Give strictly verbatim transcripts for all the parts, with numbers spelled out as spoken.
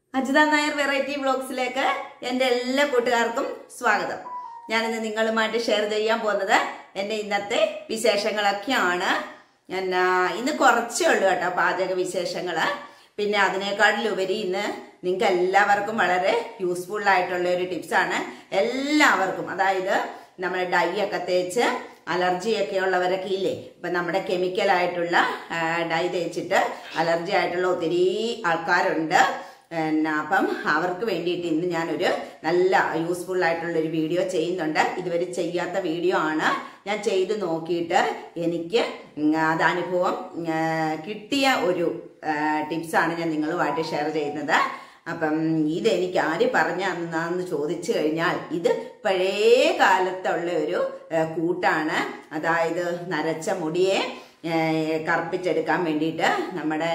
Ajitha Nair variety വ്ലോഗ്സിലേക്ക് എൻ്റെ എല്ലാ കൂട്ടുകാർക്കും സ്വാഗതം. ഞാനിന്ന് നിങ്ങളുമായിട്ട് ഷെയർ ചെയ്യാൻ പോകുന്നത് എൻ്റെ ഇന്നത്തെ വിശേഷങ്ങളൊക്കെയാണ്. ഞാൻ ഇന്ന് കുറച്ചേ ഉള്ളൂ കേട്ടോ പാചക വിശേഷങ്ങൾ. പിന്നെ അതിനേക്കാളിലുപരി ഇന്ന് നിങ്ങൾക്ക് എല്ലാവർക്കും വളരെ യൂസ്ഫുൾ ആയിട്ടുള്ള ഒരു ടിപ്സാണ്. എല്ലാവർക്കും, അതായത് നമ്മുടെ ഡൈ ഒക്കെ തേച്ച് അലർജി ഒക്കെ ഉള്ളവരൊക്കെ ഇല്ലേ, ഇപ്പം നമ്മുടെ കെമിക്കലായിട്ടുള്ള ഡൈ തേച്ചിട്ട് അലർജി ആയിട്ടുള്ള ഒത്തിരി ആൾക്കാരുണ്ട്. അപ്പം അവർക്ക് വേണ്ടിയിട്ട് ഇന്ന് ഞാനൊരു നല്ല യൂസ്ഫുൾ ആയിട്ടുള്ള ഒരു വീഡിയോ ചെയ്യുന്നുണ്ട്. ഇതുവരെ ചെയ്യാത്ത വീഡിയോ ആണ്. ഞാൻ ചെയ്ത് നോക്കിയിട്ട് എനിക്ക് അത് അനുഭവം കിട്ടിയ ഒരു ടിപ്സാണ് ഞാൻ നിങ്ങളുമായിട്ട് ഷെയർ ചെയ്യുന്നത്. അപ്പം ഇതെനിക്ക് ആര് പറഞ്ഞ അന്നാന്ന് ചോദിച്ചു കഴിഞ്ഞാൽ ഇത് പഴയ കാലത്തുള്ള ഒരു കൂട്ടാണ്. അതായത് നരച്ച മുടിയെ കറുപ്പിച്ചെടുക്കാൻ വേണ്ടിയിട്ട് നമ്മുടെ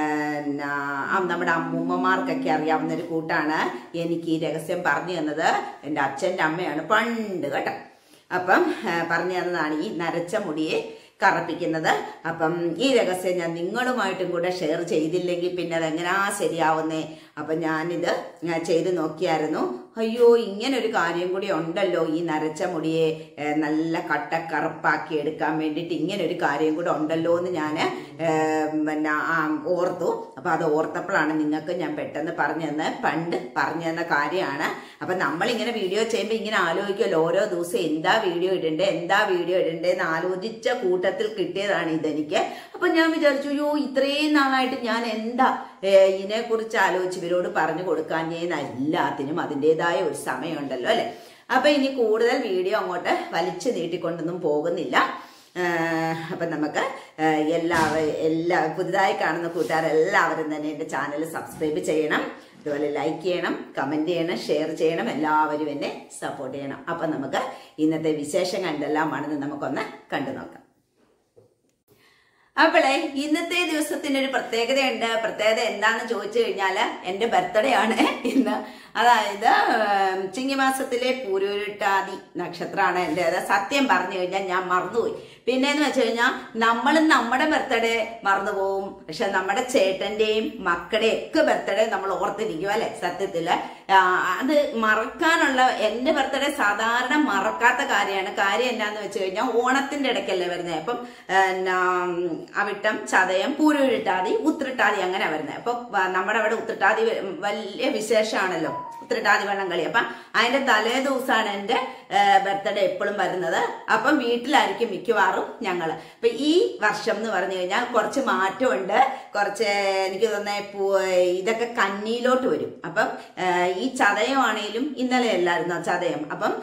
നമ്മുടെ അമ്മൂമ്മമാർക്കൊക്കെ അറിയാവുന്നൊരു കൂട്ടാണ്. എനിക്ക് ഈ രഹസ്യം പറഞ്ഞു തന്നത് എൻ്റെ അച്ഛൻ്റെ അമ്മയാണ് പണ്ട് കേട്ടോ. അപ്പം പറഞ്ഞു തന്നതാണ് ഈ നരച്ച മുടിയെ കറുപ്പിക്കുന്നത്. അപ്പം ഈ രഹസ്യം ഞാൻ നിങ്ങളുമായിട്ടും കൂടെ ഷെയർ ചെയ്തില്ലെങ്കിൽ പിന്നെ അതെങ്ങനാ ശരിയാവുന്നേ. അപ്പം ഞാനിത് ചെയ്ത് നോക്കിയായിരുന്നു. അയ്യോ, ഇങ്ങനൊരു കാര്യം കൂടി ഉണ്ടല്ലോ, ഈ നരച്ച മുടിയെ നല്ല കട്ടക്കറുപ്പാക്കി എടുക്കാൻ വേണ്ടിയിട്ട് ഇങ്ങനൊരു കാര്യം കൂടെ ഉണ്ടല്ലോ എന്ന് ഞാൻ പിന്നെ ഓർത്തു. അപ്പം അത് ഓർത്തപ്പോഴാണ് നിങ്ങൾക്ക് ഞാൻ പെട്ടെന്ന് പറഞ്ഞു തന്ന പണ്ട് പറഞ്ഞു തന്ന കാര്യമാണ്. അപ്പം നമ്മളിങ്ങനെ വീഡിയോ ചെയ്യുമ്പോൾ ഇങ്ങനെ ആലോചിക്കുമല്ലോ, ഓരോ ദിവസം എന്താ വീഡിയോ ഇടണ്ടേ എന്താ വീഡിയോ ഇടണ്ടേ എന്ന് ആലോചിച്ച കൂട്ടത്തിൽ കിട്ടിയതാണ് ഇതെനിക്ക്. അപ്പം ഞാൻ വിചാരിച്ചു, അയ്യോ ഇത്രയും നാളായിട്ട് ഞാൻ എന്താ ഇതിനെക്കുറിച്ച് ആലോചിച്ച് ഇവരോട് പറഞ്ഞു കൊടുക്കാഞ്ഞേന്ന്. എല്ലാത്തിനും അതിൻ്റെതായ ഒരു സമയമുണ്ടല്ലോ അല്ലെ. അപ്പൊ ഇനി കൂടുതൽ വീഡിയോ അങ്ങോട്ട് വലിച്ചു നീട്ടിക്കൊണ്ടൊന്നും പോകുന്നില്ല. അപ്പം നമുക്ക് എല്ലാവരും എല്ലാ പുതുതായി കാണുന്ന കൂട്ടുകാരെല്ലാവരും തന്നെ എൻ്റെ ചാനൽ സബ്സ്ക്രൈബ് ചെയ്യണം, അതുപോലെ ലൈക്ക് ചെയ്യണം, കമന്റ് ചെയ്യണം, ഷെയർ ചെയ്യണം, എല്ലാവരും എന്നെ സപ്പോർട്ട് ചെയ്യണം. അപ്പം നമുക്ക് ഇന്നത്തെ വിശേഷം എന്തെല്ലാമാണെന്ന് നമുക്കൊന്ന് കണ്ടു നോക്കാം. അപ്പോളെ ഇന്നത്തെ ദിവസത്തിന് ഒരു പ്രത്യേകതയുണ്ട്. പ്രത്യേകത എന്താണെന്ന് ചോദിച്ചു കഴിഞ്ഞാല് എൻ്റെ ബർത്ത്ഡേ ആണ് ഇന്ന്. അതായത് ചിങ്ങമാസത്തിലെ പൂരുരുട്ടാതി നക്ഷത്രമാണ് എൻ്റെ. സത്യം പറഞ്ഞു കഴിഞ്ഞാൽ ഞാൻ മറന്നുപോയി. പിന്നെന്ന് വെച്ച് കഴിഞ്ഞാൽ നമ്മൾ നമ്മുടെ ബർത്ത്ഡേ മറന്നുപോകും, പക്ഷെ നമ്മുടെ ചേട്ടന്റെയും മക്കളുടെയും ഒക്കെ ബർത്ത്ഡേ നമ്മൾ ഓർത്തിരിക്കും അല്ലെ. സത്യത്തില് അത് മറക്കാനുള്ള, എൻ്റെ ബർത്ത്ഡേ സാധാരണ മറക്കാത്ത കാര്യമാണ്. കാര്യം എന്നാന്ന് വെച്ച് കഴിഞ്ഞാൽ ഓണത്തിന്റെ ഇടയ്ക്കല്ലേ വരുന്നത്. അപ്പം അവിട്ടം, ചതയം, പൂരുരുട്ടാതി, ഉത്രട്ടാതി അങ്ങനെ വരുന്നത്. അപ്പൊ നമ്മുടെ അവിടെ ഉത്രട്ടാതി വലിയ വിശേഷമാണല്ലോ, ഉത്രട്ടാതി വള്ളംകളി. അപ്പം അതിന്റെ തലേ ദിവസമാണ് എൻ്റെ ബർത്ത്ഡേ എപ്പോഴും വരുന്നത്. അപ്പം വീട്ടിലായിരിക്കും മിക്കവാറും ഞങ്ങള്. അപ്പൊ ഈ വർഷം എന്ന് പറഞ്ഞു കഴിഞ്ഞാൽ കുറച്ച് മാറ്റമുണ്ട്. കുറച്ച് എനിക്ക് തോന്നുന്ന ഇതൊക്കെ കന്നിയിലോട്ട് വരും. അപ്പം ഈ ചതയമാണേലും ഇന്നലെ അല്ലായിരുന്നോ ചതയം. അപ്പം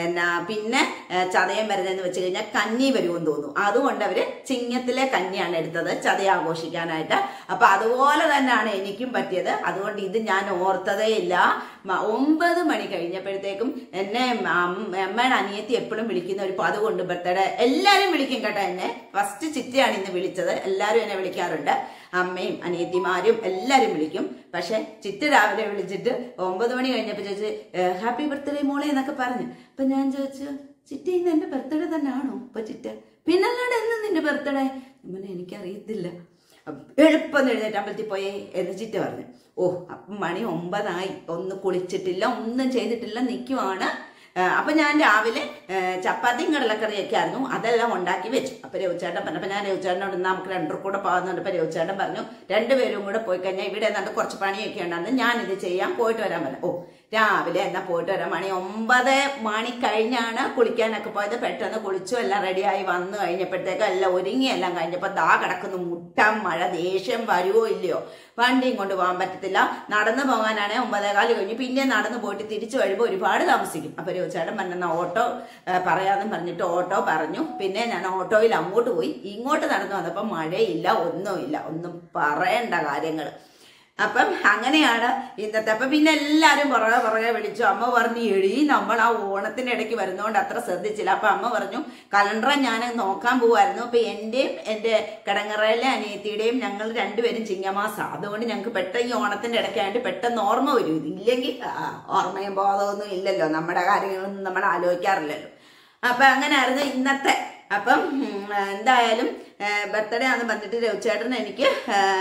പിന്നെ ചതയം വരുന്നതെന്ന് വെച്ച് കഴിഞ്ഞാൽ കന്നി വരുമെന്ന് തോന്നുന്നു. അതുകൊണ്ട് അവര് ചിങ്ങത്തിലെ കന്നിയാണ് എടുത്തത് ചതയം ആഘോഷിക്കാനായിട്ട്. അപ്പൊ അതുപോലെ തന്നെയാണ് എനിക്കും പറ്റിയത്. അതുകൊണ്ട് ഇത് ഞാൻ ഓർത്തതേ ഇല്ല. ഒമ്പത് മണി കഴിഞ്ഞപ്പോഴത്തേക്കും എന്നെ അമ്മയുടെ അനിയത്തി എപ്പോഴും വിളിക്കുന്ന ഒരു പത് കൊണ്ട് ബർത്ത്ഡേ എല്ലാരും വിളിക്കും കേട്ടോ. എന്നെ ഫസ്റ്റ് ചിറ്റയാണ് ഇന്ന് വിളിച്ചത്. എല്ലാരും എന്നെ വിളിക്കാറുണ്ട്, അമ്മയും അനിയത്തിമാരും എല്ലാരും വിളിക്കും. പക്ഷെ ചിറ്റ രാവിലെ വിളിച്ചിട്ട് ഒമ്പത് മണി കഴിഞ്ഞപ്പോ ചോദിച്ചു ഹാപ്പി ബർത്ത്ഡേ മോളെ എന്നൊക്കെ പറഞ്ഞു. അപ്പൊ ഞാൻ ചോദിച്ചു, ചിറ്റ ഇന്ന് എന്റെ ബർത്ത്ഡേ തന്നെ ആണോ? അപ്പൊ ചിറ്റ പിന്നല്ലാണ്ട് എന്ന് നിന്റെ ബർത്ത്ഡേ? എനിക്കറിയത്തില്ല. എളുപ്പം എഴുന്നേറ്റ് അമ്പലത്തിൽ പോയേ എന്ന് ചിറ്റ പറഞ്ഞു. ഓ അപ്പം മണി ഒമ്പതായി, ഒന്ന് കുളിച്ചിട്ടില്ല, ഒന്നും ചെയ്തിട്ടില്ല, നിൽക്കുവാണ്. അപ്പൊ ഞാൻ രാവിലെ ചപ്പാത്തിയും കടലക്കറിയൊക്കെ ആയിരുന്നു, അതെല്ലാം ഉണ്ടാക്കി വെച്ചു. അപ്പൊ രവിച്ചേട്ടൻ പറഞ്ഞു. അപ്പൊ ഞാൻ രവിച്ചേട്ടനോട് നമുക്ക് രണ്ടു കൂടെ പോകുന്നുണ്ട്. അപ്പൊ രവിച്ചേട്ടൻ പറഞ്ഞു രണ്ടുപേരും കൂടെ പോയി കഴിഞ്ഞാൽ ഇവിടെ എന്താണ്ട് കുറച്ച് പണിയൊക്കെ ഉണ്ടായിരുന്നു, ഞാനിത് ചെയ്യാൻ പോയിട്ട് വരാൻ പറഞ്ഞു. ഓ രാവിലെ എന്നാ പോയിട്ട് വരാം. മണി ഒമ്പത് മണി കഴിഞ്ഞാണ് കുളിക്കാനൊക്കെ പോയത്. പെട്ടെന്ന് കുളിച്ചു, എല്ലാം റെഡിയായി വന്നു കഴിഞ്ഞപ്പോഴത്തേക്ക് എല്ലാം ഒരുങ്ങി എല്ലാം കഴിഞ്ഞപ്പോ ദാ കിടക്കുന്നു മുട്ടം മഴ. ദേഷ്യം വരുവോ ഇല്ലയോ? വണ്ടിയും കൊണ്ട് പോകാൻ പറ്റത്തില്ല. നടന്നു പോകാനാണെ ഒമ്പതേകാല് കഴിഞ്ഞു. പിന്നെ നടന്നു പോയിട്ട് തിരിച്ചു വരുമ്പോൾ ഒരുപാട് താമസിക്കും. അപ്പൊ ചേട്ടൻ പറഞ്ഞ ഓട്ടോ പറയാന്ന് പറഞ്ഞിട്ട് ഓട്ടോ പറഞ്ഞു. പിന്നെ ഞാൻ ഓട്ടോയിൽ അങ്ങോട്ട് പോയി. ഇങ്ങോട്ട് നടന്നു വന്നപ്പോ മഴയില്ല, ഒന്നുമില്ല, ഒന്നും പറയണ്ട കാര്യങ്ങൾ. അപ്പം അങ്ങനെയാണ് ഇന്നത്തെ. അപ്പൊ പിന്നെ എല്ലാരും പുറകെ പുറകെ വിളിച്ചു. അമ്മ പറഞ്ഞു, എഴി നമ്മൾ ആ ഓണത്തിന്റെ ഇടയ്ക്ക് വരുന്നതുകൊണ്ട് അത്ര ശ്രദ്ധിച്ചില്ല. അപ്പൊ അമ്മ പറഞ്ഞു കലണ്ടർ ഞാൻ നോക്കാൻ പോവായിരുന്നു. അപ്പൊ എന്റെയും എന്റെ കിടങ്ങറയിലെ അനിയത്തിയുടെയും ഞങ്ങൾ രണ്ടുപേരും ചിങ്ങമാസം, അതുകൊണ്ട് ഞങ്ങൾക്ക് പെട്ടെന്ന് ഈ ഓണത്തിന്റെ ഇടയ്ക്കായിട്ട് പെട്ടെന്ന് ഓർമ്മ വരും. ഇല്ലെങ്കിൽ ഓർമ്മയും ബോധമൊന്നും ഇല്ലല്ലോ, നമ്മുടെ കാര്യങ്ങളൊന്നും നമ്മൾ ആലോചിക്കാറില്ലല്ലോ. അപ്പൊ അങ്ങനെ ആയിരുന്നു ഇന്നത്തെ. അപ്പം എന്തായാലും ബർത്ത്ഡേ ആണെന്ന് പറഞ്ഞിട്ട് രവിച്ചേട്ടൻ എനിക്ക്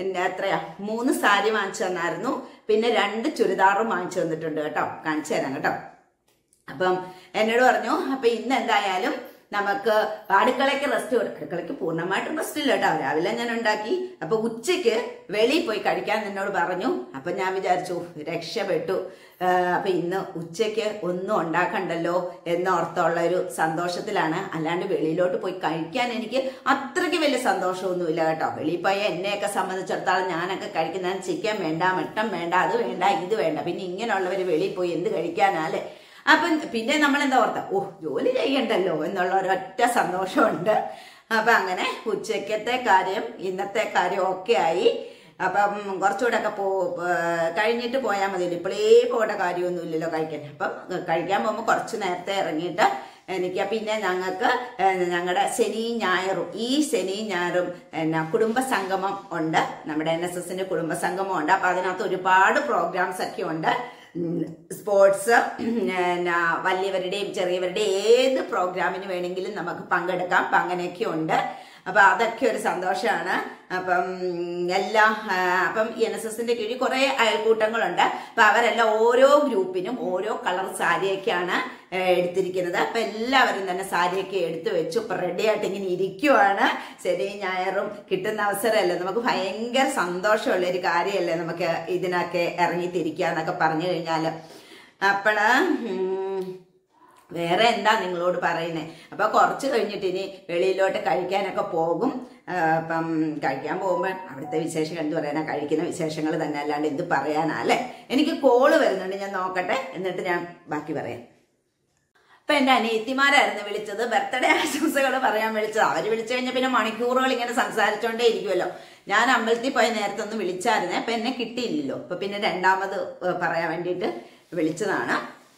എത്രയാ മൂന്ന് സാരി വാങ്ങിച്ചു തന്നായിരുന്നു. പിന്നെ രണ്ട് ചുരിദാറും വാങ്ങിച്ചു തന്നിട്ടുണ്ട് കേട്ടോ. കാണിച്ചു തരാം കേട്ടോ. അപ്പം എന്നോട് പറഞ്ഞു അപ്പൊ ഇന്ന് എന്തായാലും നമുക്ക് അടുക്കളയ്ക്ക് റെസ്റ്റ് കൊടുക്കും. അടുക്കളയ്ക്ക് പൂർണ്ണമായിട്ടും റെസ്റ്റ് ഇല്ല കേട്ടോ. രാവിലെ ഞാൻ ഉണ്ടാക്കി. അപ്പൊ ഉച്ചയ്ക്ക് വെളിയിൽ പോയി കഴിക്കാൻ എന്നോട് പറഞ്ഞു. അപ്പൊ ഞാൻ വിചാരിച്ചു രക്ഷപ്പെട്ടു. അപ്പൊ ഇന്ന് ഉച്ചയ്ക്ക് ഒന്നും ഉണ്ടാക്കണ്ടല്ലോ എന്നോർത്തുള്ള ഒരു സന്തോഷത്തിലാണ്. അല്ലാണ്ട് വെളിയിലോട്ട് പോയി കഴിക്കാൻ എനിക്ക് അത്രയ്ക്ക് വലിയ സന്തോഷമൊന്നുമില്ല കേട്ടോ. വെളിയിൽ പോയ എന്നെയൊക്കെ സംബന്ധിച്ചിടത്തോളം ഞാനൊക്കെ കഴിക്കുന്ന ചിക്കൻ വേണ്ട, മട്ടൻ വേണ്ട, അത് വേണ്ട, ഇത് വേണ്ട. പിന്നെ ഇങ്ങനെയുള്ളവർ വെളിയിൽ പോയി എന്ത് കഴിക്കാനാലേ. അപ്പം പിന്നെ നമ്മൾ എന്താ ഓർത്ത ഓ ജോലി ചെയ്യണ്ടല്ലോ എന്നുള്ള ഒരൊറ്റ സന്തോഷമുണ്ട്. അപ്പൊ അങ്ങനെ ഉച്ചക്കത്തെ കാര്യം ഇന്നത്തെ കാര്യം ഒക്കെ ആയി. അപ്പം കുറച്ചുകൂടെ ഒക്കെ പോ കഴിഞ്ഞിട്ട് പോയാൽ മതിയല്ലോ. ഇപ്പോഴേ പോകേണ്ട കാര്യമൊന്നും ഇല്ലല്ലോ കഴിക്കാൻ. അപ്പം കഴിക്കാൻ പോകുമ്പോൾ കുറച്ച് നേരത്തെ ഇറങ്ങിയിട്ട് എനിക്ക് പിന്നെ ഞങ്ങൾക്ക് ഞങ്ങളുടെ ശനിയും ഞായറും ഈ ശനിയും ഞായറും എന്നാ കുടുംബ സംഗമം ഉണ്ട്. നമ്മുടെ എൻ എസ് എസിന്റെ കുടുംബ സംഗമം ഉണ്ട്. അപ്പൊ അതിനകത്ത് ഒരുപാട് പ്രോഗ്രാംസ് ഒക്കെ ഉണ്ട്. സ്പോർട്സ്, വലിയവരുടെയും ചെറിയവരുടെയും ഏത് പ്രോഗ്രാമിന് വേണമെങ്കിലും നമുക്ക് പങ്കെടുക്കാം. അപ്പൊ അങ്ങനെയൊക്കെ ഉണ്ട്. അപ്പൊ അതൊക്കെ ഒരു സന്തോഷമാണ്. അപ്പം എല്ലാ അപ്പം എൻ എസ് എസിന്റെ കീഴിൽ കുറെ അയൽക്കൂട്ടങ്ങളുണ്ട്. അപ്പൊ അവരെല്ലാം ഓരോ ഗ്രൂപ്പിനും ഓരോ കളർ സാരിയൊക്കെയാണ് എടുത്തിരിക്കുന്നത്. അപ്പൊ എല്ലാവരും തന്നെ സാരിയൊക്കെ എടുത്തു വെച്ചു. ഇപ്പൊ റെഡി ആയിട്ട് ഇങ്ങനെ ഇരിക്കുവാണ്. ശരി ഞായറും കിട്ടുന്ന അവസരമല്ലേ, നമുക്ക് ഭയങ്കര സന്തോഷമുള്ള ഒരു കാര്യമല്ലേ നമുക്ക് ഇതിനൊക്കെ ഇറങ്ങിത്തിരിക്കുക എന്നൊക്കെ പറഞ്ഞു കഴിഞ്ഞാല്. അപ്പോള് വേറെ എന്താ നിങ്ങളോട് പറയുന്നേ. അപ്പൊ കുറച്ച് കഴിഞ്ഞിട്ട് ഇനി വെളിയിലോട്ട് കഴിക്കാനൊക്കെ പോകും. അപ്പം കഴിക്കാൻ പോകുമ്പോൾ അവിടുത്തെ വിശേഷം എന്ത് പറയാനാ, കഴിക്കുന്ന വിശേഷങ്ങൾ തന്നെ, അല്ലാണ്ട് എന്ത് പറയാനാ അല്ലെ. എനിക്ക് കോള് വരുന്നുണ്ട്, ഞാൻ നോക്കട്ടെ, എന്നിട്ട് ഞാൻ ബാക്കി പറയാം. അപ്പൊ എന്റെ അനിയത്തിമാരായിരുന്നു വിളിച്ചത്, ബർത്ത്ഡേ ആശംസകൾ പറയാൻ വിളിച്ചത്. അവര് വിളിച്ചു കഴിഞ്ഞാൽ പിന്നെ മണിക്കൂറുകൾ ഇങ്ങനെ സംസാരിച്ചോണ്ടേ ഇരിക്കുമല്ലോ. ഞാൻ അമ്പലത്തിൽ പോയ നേരത്തെ ഒന്ന് വിളിച്ചായിരുന്നേ, അപ്പൊ എന്നെ കിട്ടിയില്ലല്ലോ. അപ്പൊ പിന്നെ രണ്ടാമത് പറയാൻ വേണ്ടിയിട്ട് വിളിച്ചതാണ്.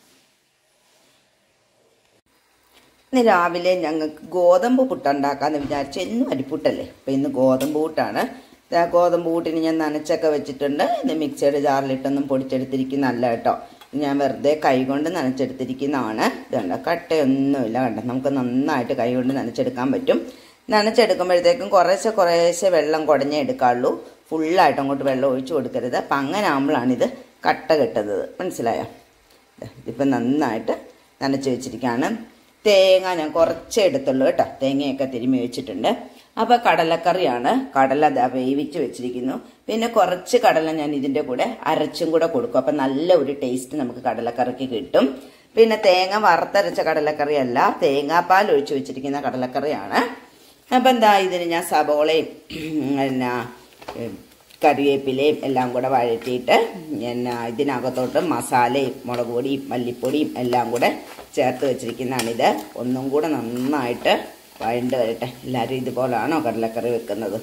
ഇന്ന് രാവിലെ ഞങ്ങൾക്ക് ഗോതമ്പ് പുട്ടുണ്ടാക്കാമെന്ന് വിചാരിച്ചു. എന്നും അരിപ്പുട്ടല്ലേ, അപ്പം ഇന്ന് ഗോതമ്പ് പുട്ടാണ്. ഗോതമ്പ് പുട്ടിന് ഞാൻ നനച്ചൊക്കെ വെച്ചിട്ടുണ്ട്. ഇന്ന് മിക്സിയുടെ ജാറിലിട്ടൊന്നും പൊടിച്ചെടുത്തിരിക്കുന്നതല്ല കേട്ടോ. ഞാൻ വെറുതെ കൈകൊണ്ട് നനച്ചെടുത്തിരിക്കുന്നതാണ്. ഇതുണ്ട്, കട്ടയൊന്നുമില്ല കണ്ടോ. നമുക്ക് നന്നായിട്ട് കൈകൊണ്ട് നനച്ചെടുക്കാൻ പറ്റും. നനച്ചെടുക്കുമ്പോഴത്തേക്കും കുറേശ്ശെ കുറേശ്ശെ വെള്ളം കുടഞ്ഞേ എടുക്കാറുള്ളൂ. ഫുള്ളായിട്ട് അങ്ങോട്ട് വെള്ളം ഒഴിച്ചു കൊടുക്കരുത്. അപ്പം അങ്ങനെ ആകുമ്പോഴാണിത് കട്ട കെട്ടുന്നത്, മനസ്സിലായോ. ഇതിപ്പം നന്നായിട്ട് നനച്ച് വെച്ചിരിക്കുകയാണ്. തേങ്ങ ഞാൻ കുറച്ചേ എടുത്തുള്ളൂ കേട്ടോ. തേങ്ങയൊക്കെ തിരുമ്മി വെച്ചിട്ടുണ്ട്. അപ്പോൾ കടലക്കറിയാണ്. കടല വേവിച്ച് വെച്ചിരിക്കുന്നു. പിന്നെ കുറച്ച് കടല ഞാൻ ഇതിൻ്റെ കൂടെ അരച്ചും കൂടെ കൊടുക്കും. അപ്പം നല്ല ഒരു ടേസ്റ്റ് നമുക്ക് കടലക്കറിക്ക് കിട്ടും. പിന്നെ തേങ്ങ വറുത്തരച്ച കടലക്കറിയല്ല, തേങ്ങാപ്പാൽ ഒഴിച്ച് വെച്ചിരിക്കുന്ന കടലക്കറിയാണ്. അപ്പം എന്താ ഇതിന് ഞാൻ സബോളയും എന്നാ കറിവേപ്പിലയും എല്ലാം കൂടെ വഴറ്റിയിട്ട് എന്നാ ഇതിനകത്തോട്ട് മസാലയും മുളക് പൊടിയും മല്ലിപ്പൊടിയും എല്ലാം കൂടെ ചേർത്ത് വെച്ചിരിക്കുന്നതാണിത്. ഒന്നും കൂടെ നന്നായിട്ട് വഴണ്ട് വരട്ടെ. എല്ലാവരും ഇതുപോലാണോ കടലക്കറി വെക്കുന്നത്?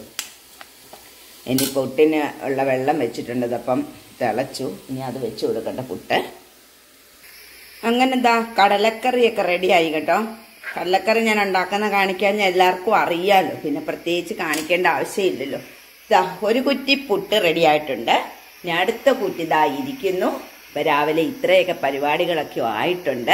ഇനി പുട്ടിന് ഉള്ള വെള്ളം വെച്ചിട്ടുണ്ട്. അപ്പം തിളച്ചു, ഇനി അത് വെച്ച് കൊടുക്കട്ടെ പുട്ട്. അങ്ങനെ എന്താ കടലക്കറിയൊക്കെ റെഡിയായി കേട്ടോ. കടലക്കറി ഞാൻ ഉണ്ടാക്കുന്ന കാണിക്കാൻ എല്ലാവർക്കും അറിയാമല്ലോ, പിന്നെ പ്രത്യേകിച്ച് കാണിക്കേണ്ട ആവശ്യമില്ലല്ലോ. ഇതാ ഒരു കുറ്റി പുട്ട് റെഡി ആയിട്ടുണ്ട്. ഞാൻ അടുത്ത കുറ്റി ഇതാ ഇരിക്കുന്നു. ഇപ്പം രാവിലെ ഇത്രയൊക്കെ പരിപാടികളൊക്കെ ആയിട്ടുണ്ട്.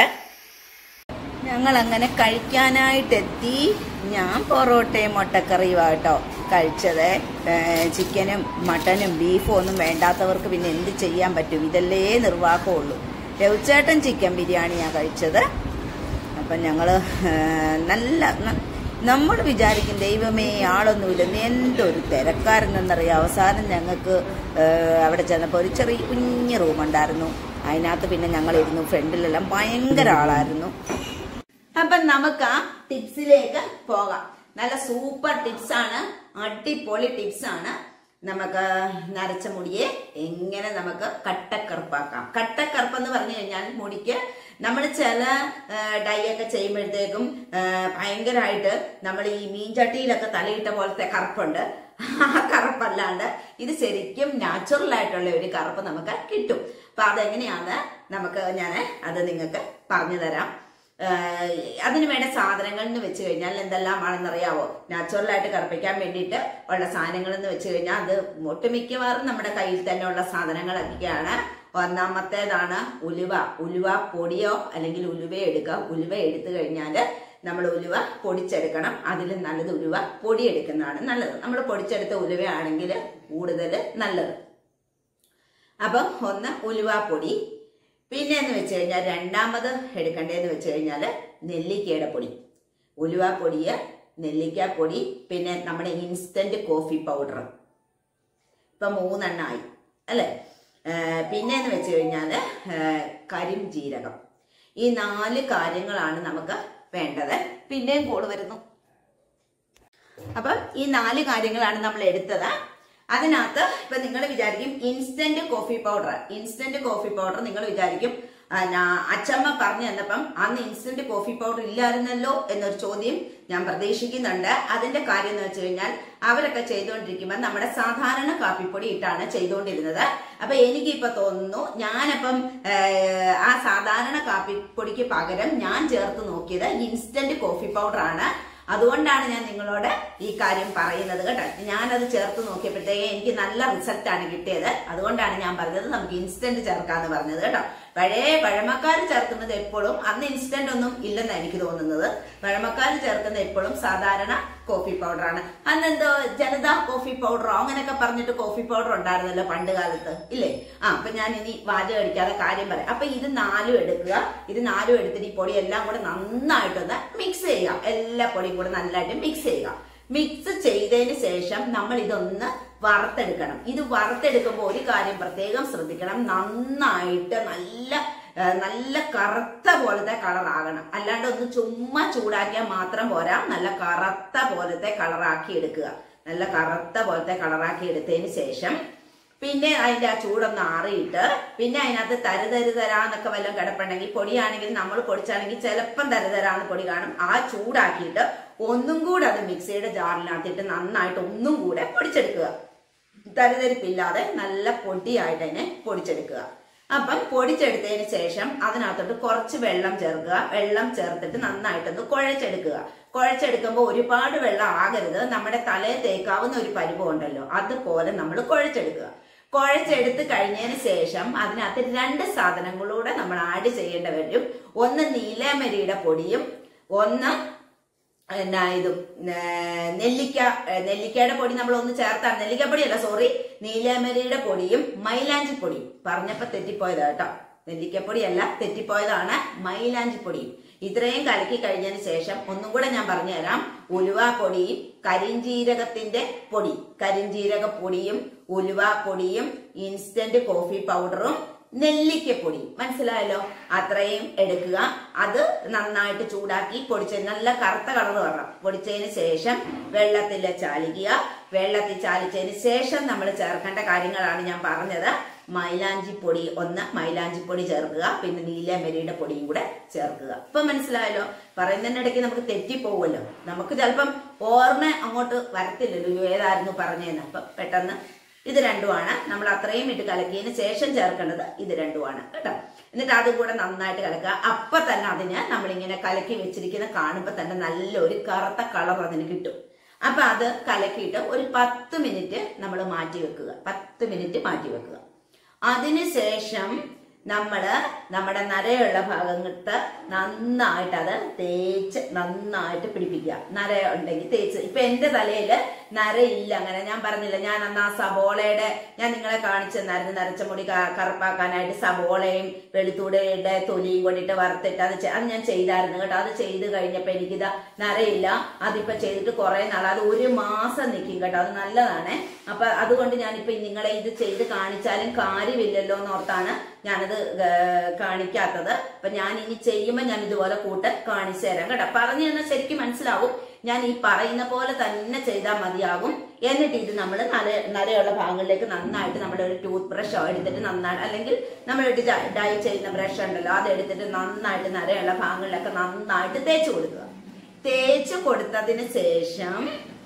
ഞങ്ങളങ്ങനെ കഴിക്കാനായിട്ടെത്തി. ഞാൻ പൊറോട്ടയും മുട്ടക്കറിയും കേട്ടോ കഴിച്ചത്. ചിക്കനും മട്ടനും ബീഫും ഒന്നും വേണ്ടാത്തവർക്ക് പിന്നെ എന്ത് ചെയ്യാൻ പറ്റും, ഇതല്ലേ നിർവാഹമുള്ളൂ. രവിച്ചേട്ടൻ ചിക്കൻ ബിരിയാണിയാണ് കഴിച്ചത്. അപ്പം ഞങ്ങൾ നല്ല നമ്മൾ വിചാരിക്കും ദൈവമേ ആളൊന്നുമില്ലെന്ന്, എന്തൊരു തിരക്കാരെന്നറിയാം. അവസാനം ഞങ്ങൾക്ക് അവിടെ ചെന്നപ്പോൾ ഒരു ചെറിയ കുഞ്ഞ് റൂമുണ്ടായിരുന്നു. അതിനകത്ത് പിന്നെ ഞങ്ങളിരുന്നു. ഫ്രണ്ടിലെല്ലാം ഭയങ്കര ആളായിരുന്നു. അപ്പം നമുക്ക് ആ ടിപ്സിലേക്ക് പോകാം. നല്ല സൂപ്പർ ടിപ്സാണ്, അടിപൊളി ടിപ്സാണ്. നമുക്ക് നരച്ച മുടിയെ എങ്ങനെ നമുക്ക് കട്ടക്കറുപ്പാക്കാം. കട്ടക്കറുപ്പ് എന്ന് പറഞ്ഞു കഴിഞ്ഞാൽ മുടിക്ക് നമ്മൾ ചില ഡൈ ഒക്കെ ചെയ്യുമ്പോഴത്തേക്കും ഭയങ്കരമായിട്ട് നമ്മൾ ഈ മീൻചട്ടിയിലൊക്കെ തലയിട്ട പോലത്തെ കറുപ്പുണ്ട്. ആ കറുപ്പല്ലാണ്ട് ഇത് ശരിക്കും നാച്ചുറൽ ആയിട്ടുള്ള ഒരു കറുപ്പ് നമുക്ക് കിട്ടും. അപ്പൊ അതെങ്ങനെയാന്ന് നമുക്ക് ഞാൻ അത് നിങ്ങൾക്ക് പറഞ്ഞു തരാം. അതിന് വേണ്ട സാധനങ്ങൾ എന്ന് വെച്ച് കഴിഞ്ഞാൽ എന്തെല്ലാമാണെന്നറിയാവോ? നാച്ചുറലായിട്ട് കറുപ്പിക്കാൻ വേണ്ടിയിട്ട് ഉള്ള സാധനങ്ങൾ എന്ന് വെച്ച് കഴിഞ്ഞാൽ അത് ഒട്ടുമിക്കവാറും നമ്മുടെ കയ്യിൽ തന്നെ ഉള്ള സാധനങ്ങളൊക്കെയാണ്. ഒന്നാമത്തേതാണ് ഉലുവ. ഉലുവ പൊടിയോ അല്ലെങ്കിൽ ഉലുവ എടുക്കുക. ഉലുവ എടുത്തു കഴിഞ്ഞാൽ നമ്മൾ ഉലുവ പൊടിച്ചെടുക്കണം. അതിലും നല്ലത് ഉലുവ പൊടിയെടുക്കുന്നതാണ് നല്ലത്. നമ്മൾ പൊടിച്ചെടുത്ത ഉലുവയാണെങ്കിൽ കൂടുതൽ നല്ലത്. അപ്പം ഒന്ന് ഉലുവ പൊടി. പിന്നെ എന്ന് വെച്ച് കഴിഞ്ഞാൽ രണ്ടാമത് എടുക്കേണ്ടതെന്ന് വെച്ച് കഴിഞ്ഞാൽ നെല്ലിക്കയുടെ പൊടി. ഉലുവ പൊടിയ, നെല്ലിക്ക പൊടി, പിന്നെ നമ്മുടെ ഇൻസ്റ്റന്റ് കോഫി പൗഡർ. ഇപ്പൊ മൂന്നെണ്ണമായി അല്ലെ. പിന്നെ എന്ന് വെച്ച് കഴിഞ്ഞാൽ കരിം ജീരകം. ഈ നാല് കാര്യങ്ങളാണ് നമുക്ക് വേണ്ടത്. പിന്നെയും കോള് വരുന്നു. അപ്പൊ ഈ നാല് കാര്യങ്ങളാണ് നമ്മൾ എടുത്തത്. അതിനകത്ത് ഇപ്പൊ നിങ്ങൾ വിചാരിക്കും instant coffee powder instant coffee powder നിങ്ങൾ വിചാരിക്കും അച്ചമ്മ പറഞ്ഞു തന്നപ്പം അന്ന് ഇൻസ്റ്റന്റ് കോഫി പൗഡർ ഇല്ലായിരുന്നല്ലോ എന്നൊരു ചോദ്യം ഞാൻ പ്രതീക്ഷിക്കുന്നുണ്ട്. അതിന്റെ കാര്യം എന്ന് വെച്ച് കഴിഞ്ഞാൽ അവരൊക്കെ ചെയ്തുകൊണ്ടിരിക്കുമ്പോൾ നമ്മുടെ സാധാരണ കാപ്പിപ്പൊടി ഇട്ടാണ് ചെയ്തുകൊണ്ടിരുന്നത്. അപ്പൊ എനിക്കിപ്പോ തോന്നുന്നു ഞാനപ്പം ആ സാധാരണ കാപ്പിപ്പൊടിക്ക് പകരം ഞാൻ ചേർത്ത് നോക്കിയത് ഇൻസ്റ്റന്റ് കോഫി പൗഡർ ആണ്. അതുകൊണ്ടാണ് ഞാൻ നിങ്ങളോട് ഈ കാര്യം പറയുന്നത് കേട്ടോ. ഞാനത് ചേർത്ത് നോക്കിയപ്പോഴത്തേക്ക് എനിക്ക് നല്ല റിസൾട്ടാണ് കിട്ടിയത്. അതുകൊണ്ടാണ് ഞാൻ പറഞ്ഞത് നമുക്ക് ഇൻസ്റ്റന്റ് ചേർക്കാന്ന് പറഞ്ഞത് കേട്ടോ. പഴയ പഴമക്കാർ ചേർക്കുന്നത് എപ്പോഴും, അന്ന് ഇൻസ്റ്റന്റ് ഒന്നും ഇല്ലെന്നാണ് എനിക്ക് തോന്നുന്നത്. പഴമക്കാർ ചേർക്കുന്നത് എപ്പോഴും സാധാരണ കോഫി പൗഡറാണ്. അന്നെന്തോ ജനതാ കോഫി പൗഡറോ അങ്ങനെയൊക്കെ പറഞ്ഞിട്ട് കോഫി പൗഡർ ഉണ്ടായിരുന്നല്ലോ പണ്ട് കാലത്ത്, ഇല്ലേ? ആ അപ്പൊ ഞാൻ ഇനി വാചകം അടിക്കാതെ കാര്യം പറയാം. അപ്പൊ ഇത് നാലും എടുക്കുക. ഇത് നാലും എടുത്തിട്ട് ഈ പൊടി എല്ലാം കൂടെ നന്നായിട്ടൊന്ന് മിക്സ് ചെയ്യുക. എല്ലാ പൊടിയും കൂടെ നല്ലതായിട്ട് മിക്സ് ചെയ്യുക. മിക്സ് ചെയ്തതിന് ശേഷം നമ്മൾ ഇതൊന്ന് വറുത്തെടുക്കണം. ഇത് വറുത്തെടുക്കുമ്പോൾ ഒരു കാര്യം പ്രത്യേകം ശ്രദ്ധിക്കണം. നന്നായിട്ട് നല്ല നല്ല കറുത്ത പോലത്തെ കളറാകണം. അല്ലാണ്ട് ഒന്ന് ചുമ്മാ ചൂടാക്കിയാൽ മാത്രം പോരാ. നല്ല കറുത്ത പോലത്തെ കളറാക്കി എടുക്കുക. നല്ല കറുത്ത പോലത്തെ കളറാക്കി എടുത്തതിന് ശേഷം പിന്നെ അതിന്റെ ആ ചൂടൊന്ന് ആറിയിട്ട് പിന്നെ അതിനകത്ത് തരുതരു തരാന്നൊക്കെ വല്ലതും കിടപ്പുണ്ടെങ്കിൽ, പൊടിയാണെങ്കിൽ നമ്മൾ പൊടിച്ചാണെങ്കിൽ ചിലപ്പം തരുതരാന്ന് പൊടി കാണും. ആ ചൂടാക്കിയിട്ട് ഒന്നും കൂടെ അത് മിക്സിയുടെ ജാറിനകത്തിട്ട് നന്നായിട്ട് ഒന്നും കൂടെ പൊടിച്ചെടുക്കുക. തരുതരിപ്പില്ലാതെ നല്ല പൊടിയായിട്ട് അതിനെ പൊടിച്ചെടുക്കുക. അപ്പം പൊടിച്ചെടുത്തതിന് ശേഷം അതിനകത്തോട്ട് കുറച്ച് വെള്ളം ചേർക്കുക. വെള്ളം ചേർത്തിട്ട് നന്നായിട്ടൊന്ന് കുഴച്ചെടുക്കുക. കുഴച്ചെടുക്കുമ്പോൾ ഒരുപാട് വെള്ളം ആകരുത്. നമ്മുടെ തലയിൽ തേക്കാവുന്ന ഒരു പരുവം ഉണ്ടല്ലോ, അതുപോലെ നമ്മൾ കുഴച്ചെടുക്കുക. കുഴച്ചെടുത്ത് കഴിഞ്ഞതിന് ശേഷം അതിനകത്ത് രണ്ട് സാധനങ്ങളൂടെ നമ്മൾ ആഡ് ചെയ്യേണ്ടി വരും. ഒന്ന് നീലമരിയുടെ പൊടിയും ഒന്ന് എന്നാ ഇതും നെല്ലിക്ക നെല്ലിക്കയുടെ പൊടി നമ്മൾ ഒന്ന് ചേർത്താണ്. നെല്ലിക്കപ്പൊടിയല്ല, സോറി, നീലമരിയുടെ പൊടിയും മൈലാഞ്ചി പൊടിയും. പറഞ്ഞപ്പോ തെറ്റിപ്പോയതാ കേട്ടോ. നെല്ലിക്കപ്പൊടിയല്ല, തെറ്റിപ്പോയതാണ്. മൈലാഞ്ചി പൊടിയും. ഇത്രയും കലക്കി കഴിഞ്ഞതിന് ശേഷം ഒന്നും കൂടെ ഞാൻ പറഞ്ഞുതരാം. ഉലുവ പൊടിയും കരിഞ്ജീരകത്തിന്റെ പൊടി കരിഞ്ജീരക പൊടിയും ഉലുവ പൊടിയും ഇൻസ്റ്റന്റ് കോഫി പൗഡറും നെല്ലിക്കപ്പൊടി, മനസ്സിലായല്ലോ? അത്രയും എടുക്കുക. അത് നന്നായിട്ട് ചൂടാക്കി പൊടിച്ച് നല്ല കറുത്ത കളർ വരണം. പൊടിച്ചതിന് ശേഷം വെള്ളത്തിൽ ചാലിക്കുക. വെള്ളത്തിൽ ചാലിച്ചതിന് ശേഷം നമ്മൾ ചേർക്കേണ്ട കാര്യങ്ങളാണ് ഞാൻ പറഞ്ഞത്. മൈലാഞ്ചി പൊടി ഒന്ന് മൈലാഞ്ചി പൊടി ചേർക്കുക. പിന്നെ നീലമരിയുടെ പൊടിയും കൂടെ ചേർക്കുക. ഇപ്പൊ മനസ്സിലായല്ലോ? പറയുന്നതിനിടയ്ക്ക് നമുക്ക് തെറ്റിപ്പോവുമല്ലോ. നമുക്ക് ചിലപ്പം ഓർമ്മ അങ്ങോട്ട് വരത്തില്ലല്ലോ ഏതായിരുന്നു പറഞ്ഞതെന്ന്. അപ്പൊ പെട്ടെന്ന് ഇത് രണ്ടുമാണ് നമ്മൾ അത്രയും ഇട്ട് കലക്കിയതിന് ശേഷം ചേർക്കേണ്ടത്. ഇത് രണ്ടുമാണ് കേട്ടോ. എന്നിട്ട് അതും കൂടെ നന്നായിട്ട് കലക്കുക. അപ്പൊ തന്നെ അതിന് നമ്മളിങ്ങനെ കലക്കി വെച്ചിരിക്കുന്ന കാണുമ്പോ തന്നെ നല്ലൊരു കറുത്ത കളർ അതിന് കിട്ടും. അപ്പൊ അത് കലക്കിയിട്ട് ഒരു പത്ത് മിനിറ്റ് നമ്മൾ മാറ്റി വെക്കുക. പത്ത് മിനിറ്റ് മാറ്റി വെക്കുക. അതിനുശേഷം നമ്മള് നമ്മുടെ നരയുള്ള ഭാഗത്ത് നന്നായിട്ട് അത് തേച്ച് നന്നായിട്ട് പിടിപ്പിക്കുക. നര ഉണ്ടെങ്കിൽ തേച്ച്. ഇപ്പൊ എന്റെ തലയില് നരയില്ല. അങ്ങനെ ഞാൻ പറഞ്ഞില്ല, ഞാൻ അന്ന് ആ സബോളയുടെ ഞാൻ നിങ്ങളെ കാണിച്ചു തന്നായിരുന്നു. നരച്ച മുടി കറുപ്പാക്കാനായിട്ട് സബോളയും വെളുത്തുള്ളിയുടെ തൊലിയും കൊണ്ടിട്ട് വറുത്തിട്ട് അത് അത് ഞാൻ ചെയ്തായിരുന്നു കേട്ടോ. അത് ചെയ്ത് കഴിഞ്ഞപ്പോ എനിക്കിത് നരയില്ല. അതിപ്പോ ചെയ്തിട്ട് കുറെ നാൾ, അത് ഒരു മാസം നിൽക്കും കേട്ടോ. അത് നല്ലതാണ്. അപ്പൊ അതുകൊണ്ട് ഞാനിപ്പോ നിങ്ങളെ ഇത് ചെയ്ത് കാണിച്ചാലും കാര്യമില്ലല്ലോ എന്നോർത്താണ് ഞാനത് കാണിക്കാത്തത്. അപ്പൊ ഞാൻ ഇനി ചെയ്യുമ്പോ ഞാൻ ഇതുപോലെ കൂട്ട് കാണിച്ചു തരാം കേട്ടോ. പറഞ്ഞു തന്നാൽ ശരിക്കും മനസ്സിലാവും. ഞാൻ ഈ പറയുന്ന പോലെ തന്നെ ചെയ്താൽ മതിയാകും. എന്നിട്ട് ഇത് നമ്മൾ നര നരയുള്ള ഭാഗങ്ങളിലേക്ക് നന്നായിട്ട് നമ്മുടെ ഒരു ടൂത്ത് ബ്രഷോ എടുത്തിട്ട് നന്നായിട്ട്, അല്ലെങ്കിൽ നമ്മളൊരു ഡൈ ചെയ്യുന്ന ബ്രഷ് ഉണ്ടല്ലോ, അതെടുത്തിട്ട് നന്നായിട്ട് നരയുള്ള ഭാഗങ്ങളിലൊക്കെ നന്നായിട്ട് തേച്ച് കൊടുക്കുക. തേച്ച് കൊടുത്തതിന് ശേഷം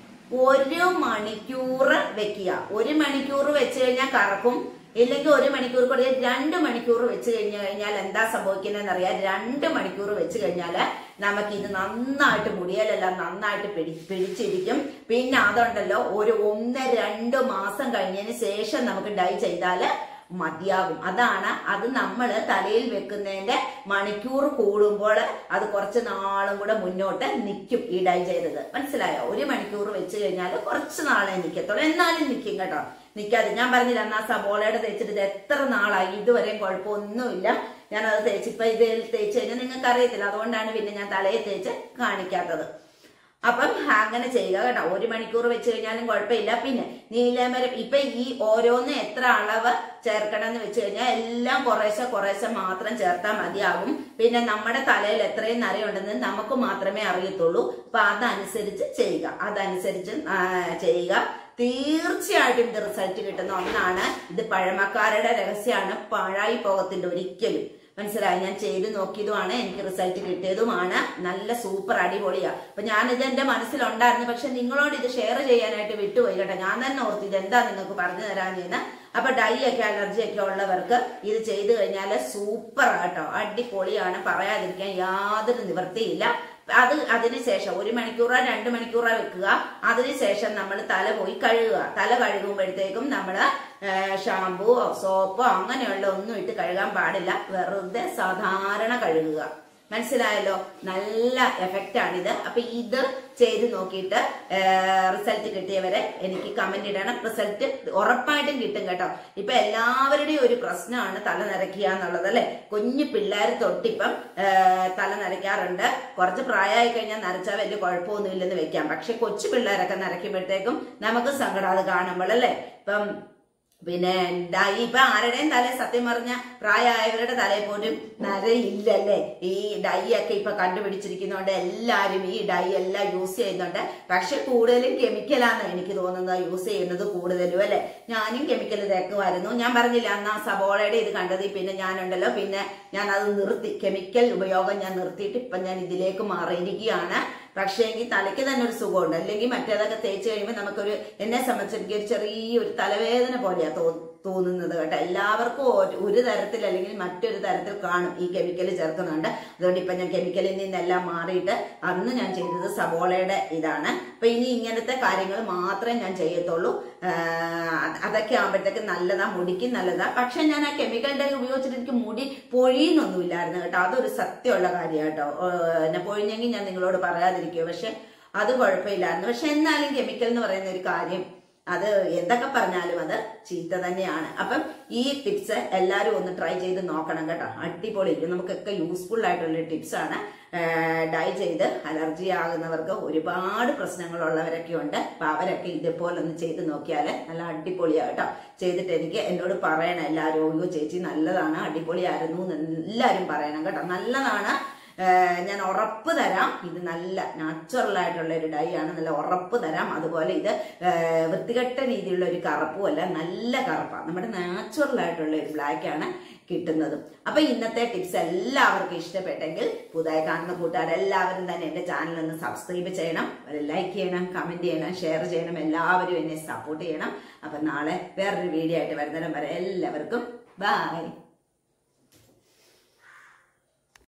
ഒരു മണിക്കൂർ വെക്കുക. ഒരു മണിക്കൂർ വെച്ച് കഴിഞ്ഞാൽ കറക്കും. ഇല്ലെങ്കിൽ ഒരു മണിക്കൂർ കൂടെ രണ്ട് മണിക്കൂർ വെച്ച് കഴിഞ്ഞു കഴിഞ്ഞാൽ എന്താ സംഭവിക്കുന്നതെന്ന് അറിയാം. രണ്ട് മണിക്കൂർ വെച്ച് കഴിഞ്ഞാല് നമുക്ക് ഇത് നന്നായിട്ട് മുടിയലെല്ലാം നന്നായിട്ട് പിടി പിടിച്ചിരിക്കും. പിന്നെ അതുണ്ടല്ലോ ഒരു ഒന്ന് രണ്ട് മാസം കഴിഞ്ഞതിന് ശേഷം നമുക്ക് ഡൈ ചെയ്താല് മതിയാകും. അതാണ് അത് നമ്മൾ തലയിൽ വെക്കുന്നതിന്റെ മണിക്കൂർ കൂടുമ്പോൾ അത് കുറച്ച് നാളും കൂടെ മുന്നോട്ട് നിൽക്കും. ഈ ഡൈ ചെയ്തത് മനസ്സിലായോ? ഒരു മണിക്കൂർ വെച്ച് കഴിഞ്ഞാൽ കുറച്ച് നാളെ നിൽക്കത്തുള്ളൂ, എന്നാലും നിൽക്കും കേട്ടോ. നിൽക്കാതെ ഞാൻ പറഞ്ഞില്ല എന്നാ സബോളയുടെ തേച്ചിട്ട് ഇത് എത്ര നാളായി, ഇതുവരെയും കുഴപ്പമൊന്നുമില്ല. ഞാനത് തേച്ചിപ്പോ ഇതിൽ തേച്ച് കഴിഞ്ഞാൽ നിങ്ങൾക്ക് അറിയത്തില്ല, അതുകൊണ്ടാണ് പിന്നെ ഞാൻ തലയിൽ തേച്ച് കാണിക്കാത്തത്. അപ്പം അങ്ങനെ ചെയ്യുക കേട്ടോ. ഒരു മണിക്കൂർ വെച്ച് കഴിഞ്ഞാലും കുഴപ്പമില്ല. പിന്നെ നീലമരം ഇപ്പൊ ഈ ഓരോന്ന് എത്ര അളവ് ചേർക്കണം എന്ന് വെച്ച് കഴിഞ്ഞാൽ എല്ലാം കുറേശ്ശെ കുറേശ്ശെ മാത്രം ചേർത്താൽ മതിയാകും. പിന്നെ നമ്മുടെ തലയിൽ എത്രയും നരയുണ്ടെന്ന് നമുക്ക് മാത്രമേ അറിയത്തുള്ളൂ. അപ്പൊ അതനുസരിച്ച് ചെയ്യുക, അതനുസരിച്ച് ചെയ്യുക. തീർച്ചയായിട്ടും ഇത് റിസൾട്ട് കിട്ടുന്ന ഒന്നാണ്. ഇത് പഴമക്കാരുടെ രഹസ്യമാണ്, പാഴായി പോകത്തില്ല ഒരിക്കലും. മനസ്സിലായി? ഞാൻ ചെയ്ത് നോക്കിയതുമാണ്, എനിക്ക് റിസൾട്ട് കിട്ടിയതുമാണ്. നല്ല സൂപ്പർ അടിപൊളിയാ. അപ്പൊ ഞാനിത് എന്റെ മനസ്സിലുണ്ടായിരുന്നു, പക്ഷെ നിങ്ങളോട് ഇത് ഷെയർ ചെയ്യാനായിട്ട് വിട്ടുപോയി കേട്ടോ. ഞാൻ തന്നെ ഓർത്ത് ഇത് എന്താ നിങ്ങൾക്ക് പറഞ്ഞു തരാൻ ചെയ്യുന്ന. അപ്പൊ ഡൈ ഒക്കെ അലർജി ഒക്കെ ഉള്ളവർക്ക് ഇത് ചെയ്തു കഴിഞ്ഞാൽ സൂപ്പർ ആട്ടോ, അടിപൊളിയാണ്, പറയാതിരിക്കാൻ യാതൊരു നിവൃത്തിയില്ല. അത് അതിനുശേഷം ഒരു മണിക്കൂറോ രണ്ട് മണിക്കൂറോ വെക്കുക. അതിനുശേഷം നമ്മൾ തല പോയി കഴുകുക. തല കഴുകുമ്പോഴത്തേക്കും നമ്മള് ഷാമ്പൂ സോപ്പോ അങ്ങനെയുള്ള ഒന്നും ഇട്ട് കഴുകാൻ പാടില്ല. വെറുതെ സാധാരണ കഴുകുക. മനസ്സിലായല്ലോ? നല്ല എഫക്റ്റ് ആണിത്. അപ്പൊ ഇത് ചെയ്ത് നോക്കിയിട്ട് റിസൾട്ട് കിട്ടിയവരെ എനിക്ക് കമന്റ് ഇടണം. റിസൾട്ട് ഉറപ്പായിട്ടും കിട്ടും കേട്ടോ. ഇപ്പൊ എല്ലാവരുടെയും ഒരു പ്രശ്നമാണ് തല നരയ്ക്കുക എന്നുള്ളത് അല്ലെ. കുഞ്ഞു പിള്ളേർ തൊട്ടിപ്പം തല നരയ്ക്കാറുണ്ട്. കുറച്ച് പ്രായമായി കഴിഞ്ഞാൽ നരച്ചാൽ വലിയ കുഴപ്പമൊന്നുമില്ലെന്ന് വെക്കാം. പക്ഷെ കൊച്ചു പിള്ളേരൊക്കെ നരയ്ക്കുമ്പോഴത്തേക്കും നമുക്ക് സങ്കടം അത് കാണുമ്പോൾ അല്ലെ. ഇപ്പം പിന്നെ ഡൈ ഇപ്പൊ ആരുടെയും തല സത്യം പറഞ്ഞ പ്രായമായവരുടെ തലയിൽ പോലും നരയില്ലല്ലേ. ഈ ഡൈ ഒക്കെ ഇപ്പൊ കണ്ടുപിടിച്ചിരിക്കുന്നോണ്ട് എല്ലാരും ഈ ഡൈ എല്ലാം യൂസ് ചെയ്യുന്നുണ്ട്. പക്ഷെ കൂടുതലും കെമിക്കലാണ് എനിക്ക് തോന്നുന്നത് യൂസ് ചെയ്യുന്നത് കൂടുതലും അല്ലെ. ഞാനും കെമിക്കൽ തേക്കുമായിരുന്നു. ഞാൻ പറഞ്ഞില്ല അന്ന് ആ സബോളയുടെ ഇത് കണ്ടത് പിന്നെ ഞാനുണ്ടല്ലോ പിന്നെ ഞാൻ അത് നിർത്തി. കെമിക്കൽ ഉപയോഗം ഞാൻ നിർത്തിയിട്ട് ഇപ്പൊ ഞാൻ ഇതിലേക്ക് മാറിയിരിക്കുകയാണ്. പക്ഷേ എങ്കിൽ തലയ്ക്ക് തന്നെ ഒരു സുഖമുണ്ട്. അല്ലെങ്കിൽ മറ്റേതൊക്കെ തേച്ച് കഴിയുമ്പോൾ നമുക്കൊരു എന്നെ സംബന്ധിച്ച് എനിക്ക് ഒരു ചെറിയൊരു തലവേദന പോലെയാ തോ തോന്നുന്നത് കേട്ടോ. എല്ലാവർക്കും ഒരു തരത്തിൽ അല്ലെങ്കിൽ മറ്റൊരു തരത്തിൽ കാണും ഈ കെമിക്കൽ ചേർക്കുന്നുണ്ട്. അതുകൊണ്ട് ഇപ്പൊ ഞാൻ കെമിക്കലിൽ നിന്നെല്ലാം മാറിയിട്ട് അന്ന് ഞാൻ ചെയ്തത് സബോളയുടെ ഇതാണ്. അപ്പൊ ഇനി ഇങ്ങനത്തെ കാര്യങ്ങൾ മാത്രമേ ഞാൻ ചെയ്യത്തുള്ളൂ. അതൊക്കെ ആകുമ്പോഴത്തേക്ക് നല്ലതാ, മുടിക്ക് നല്ലതാ. പക്ഷെ ഞാൻ ആ കെമിക്കൽ ഡൈ ഉപയോഗിച്ചിട്ട് എനിക്ക് മുടി പൊഴിയുന്നൊന്നുമില്ലായിരുന്നു കേട്ടോ. അതൊരു സത്യമുള്ള കാര്യം കേട്ടോ. എന്നെ പൊഴിഞ്ഞെങ്കിൽ ഞാൻ നിങ്ങളോട് പറയാതിരിക്കുമോ. പക്ഷെ അത് കുഴപ്പമില്ലായിരുന്നു. പക്ഷെ എന്നാലും കെമിക്കൽ എന്ന് പറയുന്ന ഒരു കാര്യം അത് എന്തൊക്കെ പറഞ്ഞാലും അത് ചീത്ത തന്നെയാണ്. അപ്പം ഈ ടിപ്സ് എല്ലാവരും ഒന്ന് ട്രൈ ചെയ്ത് നോക്കണം കേട്ടോ. അടിപൊളി, നമുക്കൊക്കെ യൂസ്ഫുൾ ആയിട്ടുള്ള ടിപ്സ് ആണ്. ഡൈ ചെയ്ത് അലർജി ആകുന്നവർക്ക് ഒരുപാട് പ്രശ്നങ്ങളുള്ളവരൊക്കെ ഉണ്ട്. അപ്പൊ അവരൊക്കെ ഇതുപോലെ ഒന്ന് ചെയ്ത് നോക്കിയാൽ നല്ല അടിപൊളിയാ കേട്ടോ. ചെയ്തിട്ട് എനിക്ക് എന്നോട് പറയണം എല്ലാവരും, ഓയോ ചേച്ചി നല്ലതാണ്, അടിപൊളിയായിരുന്നു എല്ലാവരും പറയണം കേട്ടോ. നല്ലതാണ്, ഞാൻ ഉറപ്പ് തരാം. ഇത് നല്ല നാച്ചുറൽ ആയിട്ടുള്ള ഒരു ഡൈ ആണ്, നല്ല ഉറപ്പ് തരാം. അതുപോലെ ഇത് വൃത്തികെട്ട രീതിയിലുള്ള ഒരു കറുപ്പും അല്ല, നല്ല കറുപ്പാണ്. നമ്മുടെ നാച്ചുറൽ ആയിട്ടുള്ള ഒരു ബ്ലാക്ക് ആണ് കിട്ടുന്നതും. അപ്പൊ ഇന്നത്തെ ടിപ്സ് എല്ലാവർക്കും ഇഷ്ടപ്പെട്ടെങ്കിൽ പുതുതായി കാണുന്ന കൂട്ടുകാരെല്ലാവരും തന്നെ എന്റെ ചാനൽ ഒന്ന് സബ്സ്ക്രൈബ് ചെയ്യണം, ലൈക്ക് ചെയ്യണം, കമന്റ് ചെയ്യണം, ഷെയർ ചെയ്യണം. എല്ലാവരും എന്നെ സപ്പോർട്ട് ചെയ്യണം. അപ്പൊ നാളെ വേറൊരു വീഡിയോ ആയിട്ട് വരുന്നിടം വരെ എല്ലാവർക്കും ബൈ.